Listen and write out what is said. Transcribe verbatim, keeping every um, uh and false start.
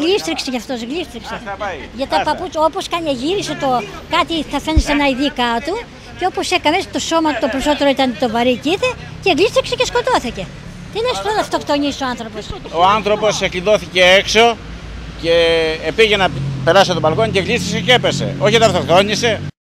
γλίστριξε κι αυτός, γλίστριξε. Για τα παπούτσια, όπως κάνει, γύρισε το κάτι, θα φαίνεται ένα ειδί κάτω. Και όπως έκανε, το σώμα το περισσότερο ήταν το βαρύ κοίτα και γλίστριξε και σκοτώθηκε. Τι λες τώρα, αυτοκτονήσει ο άνθρωπος? Ο άνθρωπος εκκλειδώθηκε έξω και πήγε να περάσει από τον μπαλκόνι και γλίστρισε και έπεσε. Όχι, δεν αυτοκτόνησε.